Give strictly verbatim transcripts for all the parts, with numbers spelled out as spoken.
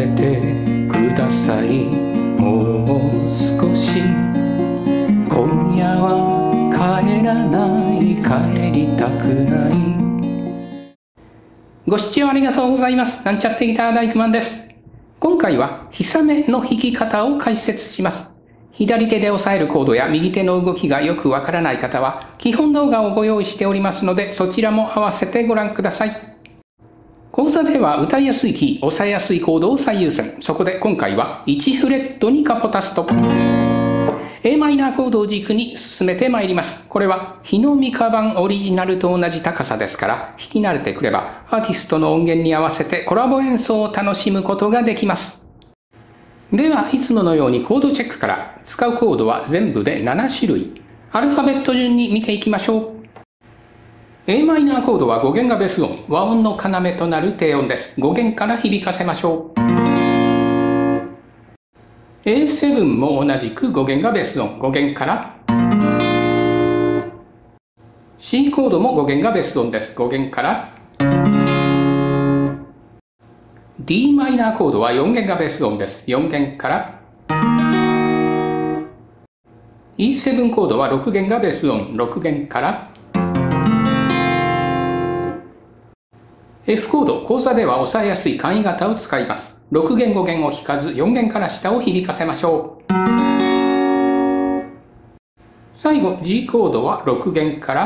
せてください。もう少し今夜は帰らない、帰りたくない。ご視聴ありがとうございます。なんちゃってギター大工マンです。今回は氷雨の弾き方を解説します。左手で押さえるコードや右手の動きがよくわからない方は基本動画をご用意しておりますので、そちらも合わせてご覧ください。講座では歌いやすいキー、押さえやすいコードを最優先。そこで今回はいちフレットにカポタスト。エーマイナーコードを軸に進めてまいります。これは日の三日版オリジナルと同じ高さですから、弾き慣れてくればアーティストの音源に合わせてコラボ演奏を楽しむことができます。ではいつものようにコードチェックから。使うコードは全部でななしゅるい。アルファベット順に見ていきましょう。エーマイナーコードはご弦がベース音、和音の要となる低音です。ご弦から響かせましょう。エーセブン も同じくご弦がベース音、ご弦から。C コードもご弦がベース音です。ご弦から。D マイナーコードはよん弦がベース音です。よん弦から。イーセブン コードはろく弦がベース音、ろく弦から。F コード、講座では押さえやすい簡易型を使います。ろく弦ご弦を弾かずよん弦から下を響かせましょう。最後 G コードはろく弦から。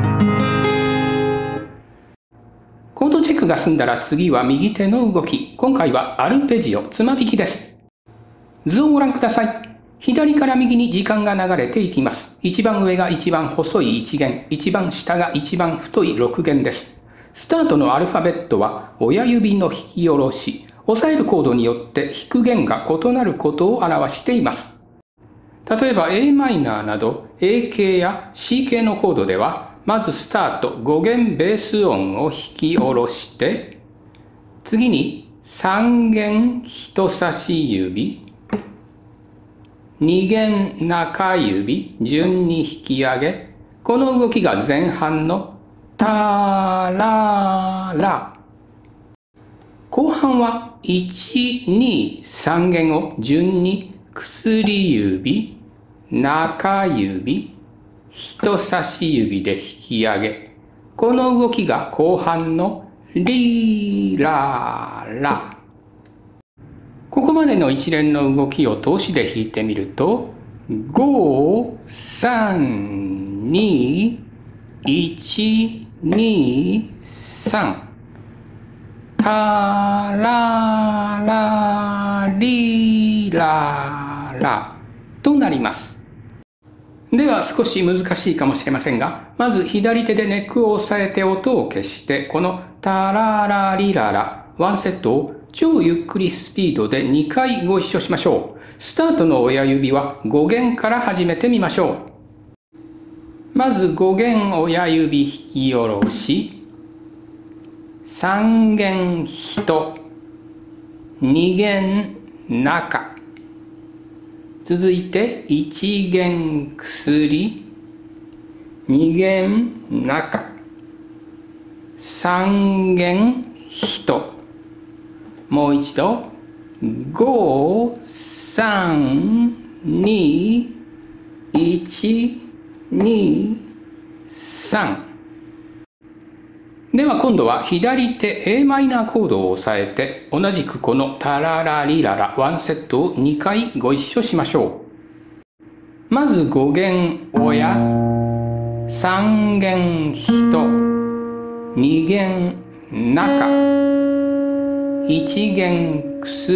コードチェックが済んだら次は右手の動き。今回はアルペジオ、つま弾きです。図をご覧ください。左から右に時間が流れていきます。一番上が一番細いいち弦、一番下が一番太いろく弦です。スタートのアルファベットは親指の引き下ろし、押さえるコードによって弾く弦が異なることを表しています。例えば エーマイナーなど A 系や C 系のコードでは、まずスタートご弦ベース音を弾き下ろして、次にさん弦人差し指、に弦中指、順に引き上げ、この動きが前半のタララ。後半はいち、に、さん弦を順に薬指、中指、人差し指で引き上げ、この動きが後半のリララ。ここまでの一連の動きを通しで弾いてみると、ご、さん、に、いち、に、さん。タララリララとなります。では少し難しいかもしれませんが、まず左手でネックを押さえて音を消して、このタララリララワンセットを超ゆっくりスピードでにかいご一緒しましょう。スタートの親指はご弦から始めてみましょう。まずご弦親指引き下ろし、さん弦人、に弦中、続いていち弦薬、に弦中、さん弦人、もう一度ご、さん、に、いち、に、さん。では今度は左手 エーマイナーコードを押さえて、同じくこのタララリララワンセットをにかいご一緒しましょう。まずご弦親、さん弦人、に弦中、いち弦薬、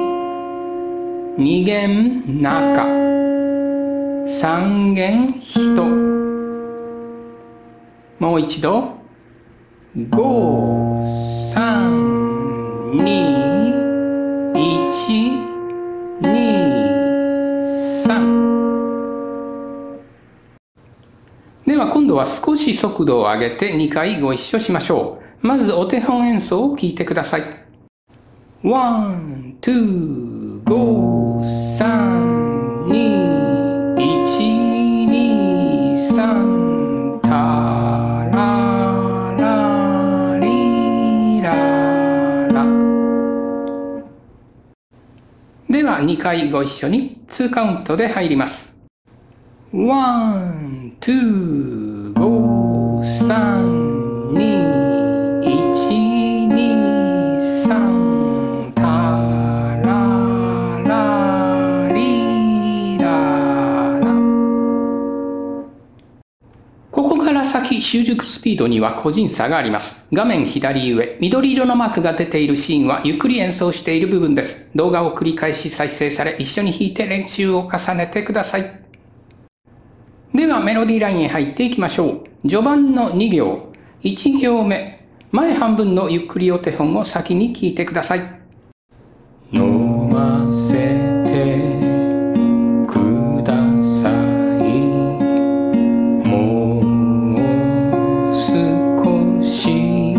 に弦中、さん弦人。もう一度ご、さん、に、いち、に、さん。では今度は少し速度を上げてにかいご一緒しましょう。まずお手本演奏を聞いてください。ワン、ツー、ゴー、さん、に、いち、に、さん、タララリララ。 はにかいご一緒ににカウントで入ります。ワン、ツー、ゴー、さん、に、いち、に、さん、タララリララ。ここから先、習熟スピードには個人差があります。画面左上、緑色のマークが出ているシーンはゆっくり演奏している部分です。動画を繰り返し再生され、一緒に弾いて練習を重ねてください。ではメロディーラインへ入っていきましょう。序盤のに行、いち行目、前半分のゆっくりお手本を先に聴いてください。飲ませてください。もう少し。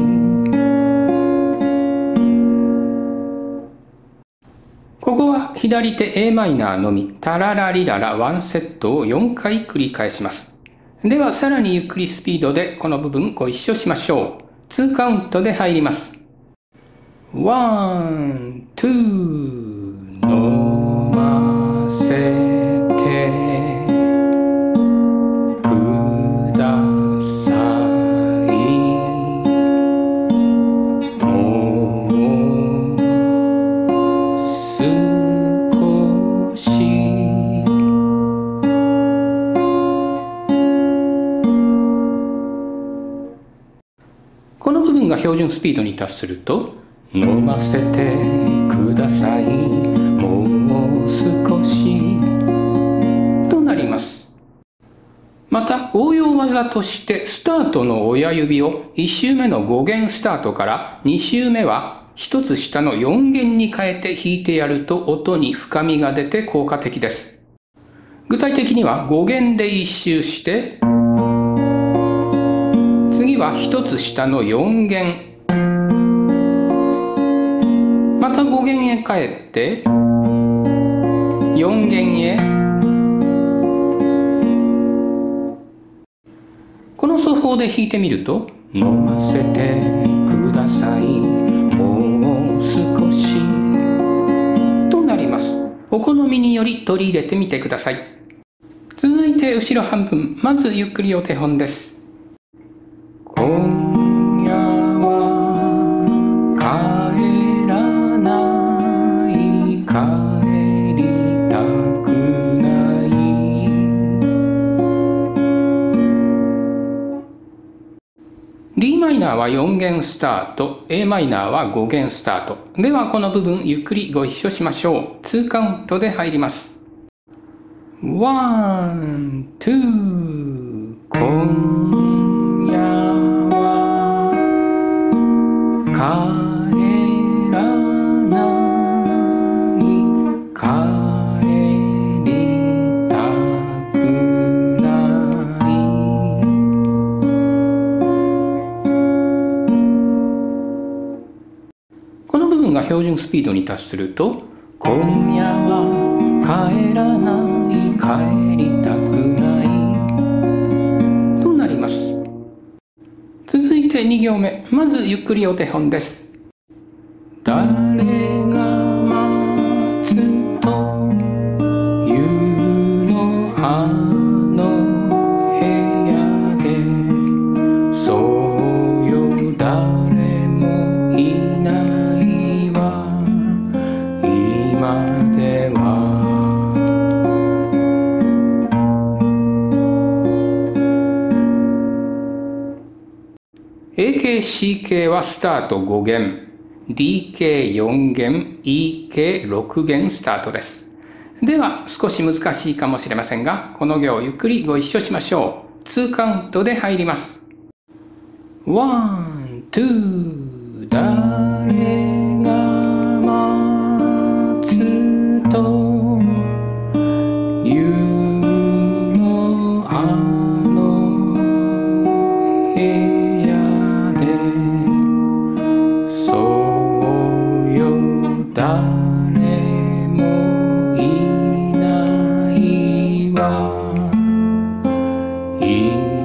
ここは左手 エーマイナーのみ、タララリララワンセットをよんかい繰り返します。ではさらにゆっくりスピードでこの部分ご一緒しましょう。にカウントで入ります。ワン、ツー、飲ませてください。もう少し。この部分が標準スピードに達すると、飲ませてください。もう少しとなります。また応用技としてスタートの親指をいち周目のご弦スタートからに周目はひとつ下のよん弦に変えて弾いてやると音に深みが出て効果的です。具体的にはご弦でいち周して、次はひとつ下のよん弦、またご弦へ帰ってよん弦へ。この奏法で弾いてみると、飲ませてください。もう少しとなります。お好みにより取り入れてみてください。続いて後ろ半分、まずゆっくりお手本です。今夜は帰らない、帰りたくない。 ディー マイナーはよん弦スタート、 エー マイナーはご弦スタート。ではこの部分ゆっくりご一緒しましょう。にカウントで入ります。ワン、ツー、今夜は帰らない、帰りたくない。この部分が標準スピードに達すると、今夜は帰らない、帰りたくないとなります。続いてに行目、まずゆっくりお手本です。誰が待つというの、あの部屋で、そうよ誰もいないわ今では。エーケーシーケー はスタートご弦、ディーケーよん弦、イーケーろく弦スタートです。では少し難しいかもしれませんが、この行をゆっくりご一緒しましょう。にカウントで入ります。ワン、ツー、誰が待つというの、あの部屋で、そうよ誰もいないわ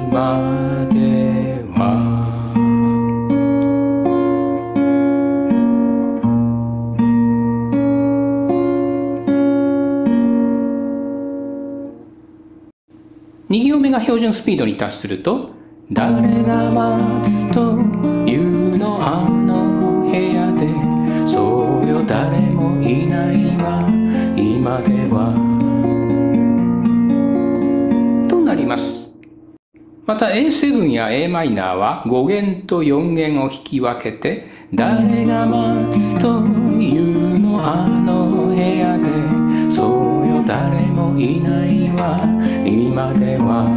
今では。 目が標準スピードに達すると、誰が待つというのあの部屋で、そうよ誰もいないわ今ではとなります。また エーセブン や エー マイナーはご弦とよん弦を弾き分けて、誰が待つというのあの部屋で、そうよ誰もいないわ今では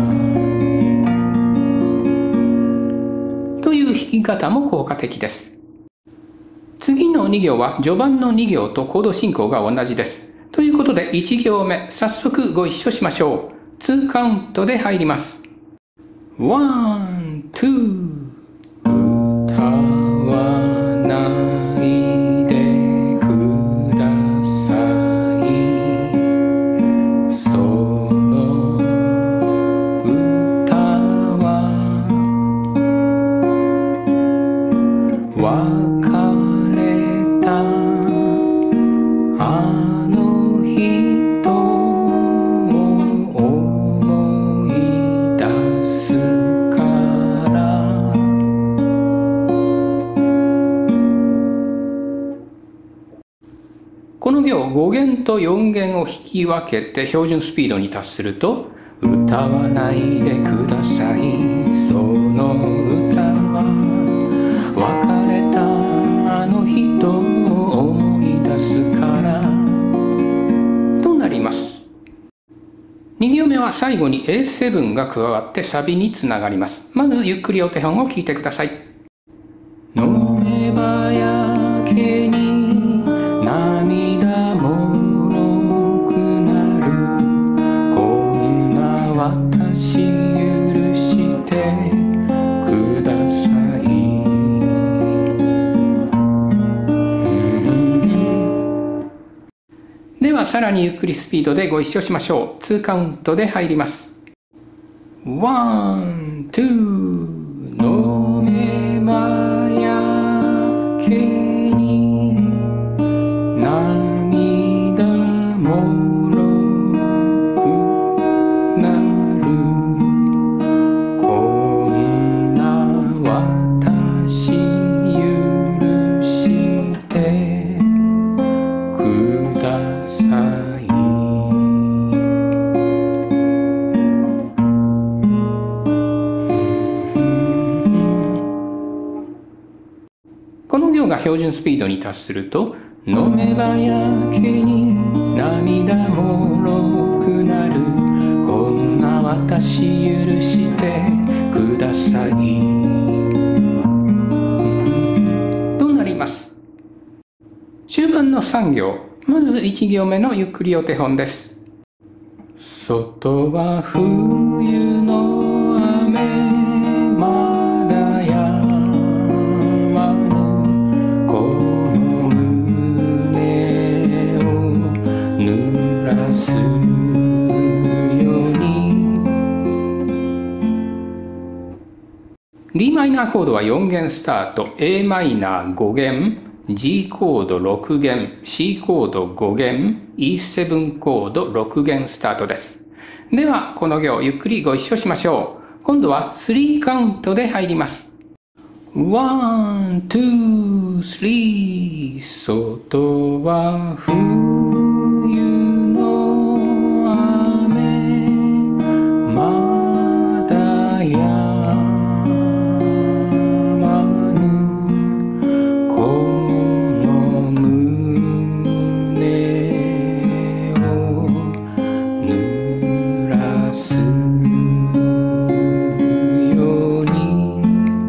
という弾き方も効果的です。次のに行は序盤のに行とコード進行が同じです。ということでいち行目、早速ご一緒しましょう。にカウントで入ります。ワン、ツー、歌わないでください。その歌は別れたあの人を思い出すからこの行ご弦とよん弦を弾き分けて標準スピードに達すると、歌わないでください。その歌は別れたあの人を思い出すからとなります。に行目は最後に エーセブン が加わってサビにつながります。まずゆっくりお手本を聞いてください。飲めばやけに涙もろくなる、こんな私許してください。ではさらにゆっくりスピードでご一緒しましょう。にカウントで入ります。ワン、ツー、飲めばやけに涙もろくなる、こんな私許してください。この行が標準スピードに達すると、飲めばやけに涙もろくなる、こんな私許してくださいとなります。終盤のさん行、まずいち行目のゆっくりお手本です。外は冬の雨まだやまぬ、この胸を濡らすように。 ディー マイナーコードはよん弦スタート、 エー マイナーご弦、 G コードろく弦、 C コードご弦、 イーセブン コードろく弦スタートです。ではこの行ゆっくりご一緒しましょう。今度はさんカウントで入ります。ワン、ツー、スリー、外は冬の雨まだやまぬ、この胸を濡らすように。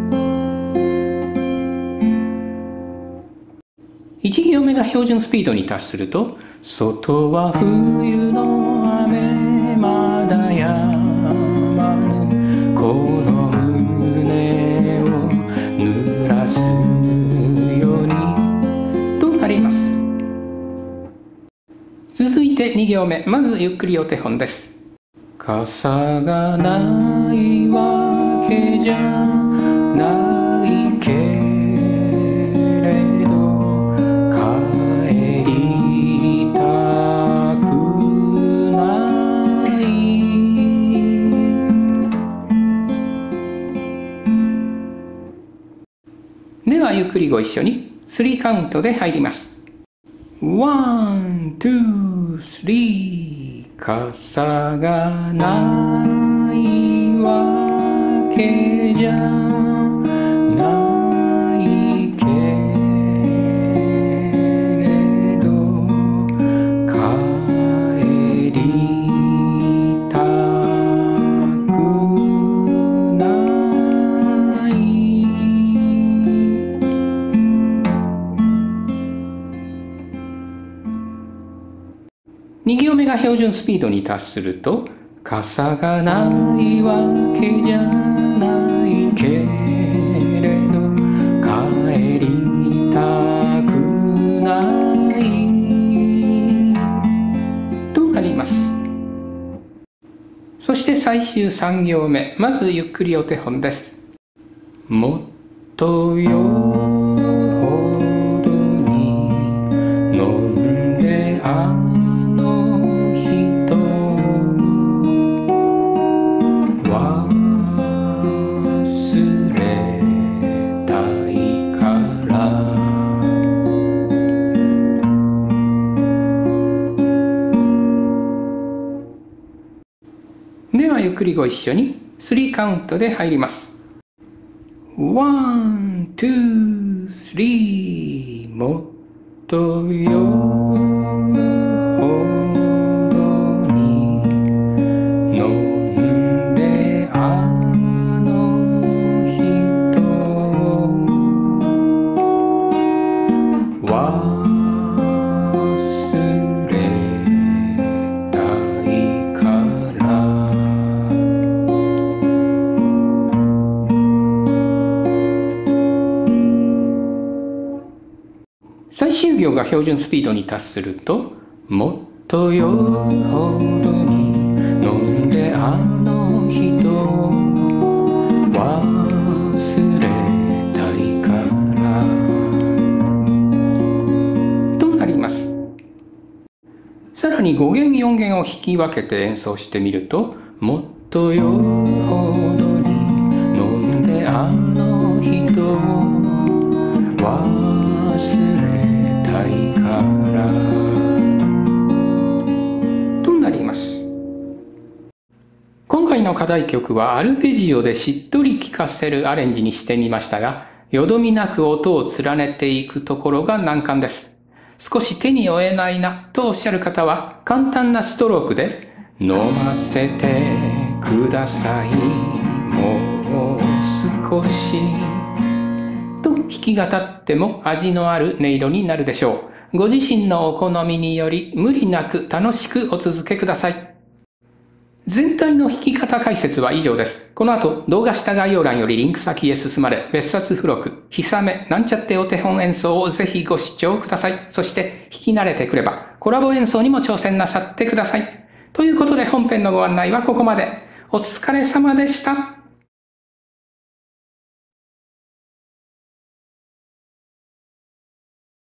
いち行目が標準スピードに達すると、外は冬の雨まだやまぬ、この胸を濡らすようにとなります。続いてに行目、まずゆっくりお手本です。傘がないわけじゃないけれど、帰りたくない。 ではゆっくりご一緒にスリーカウントで入ります。ワン、ツー、スリー。傘がないわけじゃないけれど帰りたくないに行目が標準スピードに達すると傘がないわけじゃないけれど帰りたくないとなります。そして最終さん行目、まずゆっくりお手本です。もっとよほどに飲んであではゆっくりご一緒にスリーカウントで入ります。ワン、ツー、スリー。もっとよほどに飲んであの人忘れたいから最終行が標準スピードに達すると、もっとよほどに飲んであの人忘れたいからとなります。さらにご弦よん弦を弾き分けて演奏してみると、もっとよほどに飲んであの人忘れたいからとなります。今回の課題曲はアルペジオでしっとり聴かせるアレンジにしてみましたが、よどみなく音を連ねていくところが難関です。少し手に負えないなとおっしゃる方は、簡単なストロークで飲ませてください、もう少しと弾き語っても味のある音色になるでしょう。ご自身のお好みにより無理なく楽しくお続けください。全体の弾き方解説は以上です。この後動画下概要欄よりリンク先へ進まれ、別冊付録、ひさめ、なんちゃってお手本演奏をぜひご視聴ください。そして弾き慣れてくればコラボ演奏にも挑戦なさってください。ということで本編のご案内はここまで。お疲れ様でした。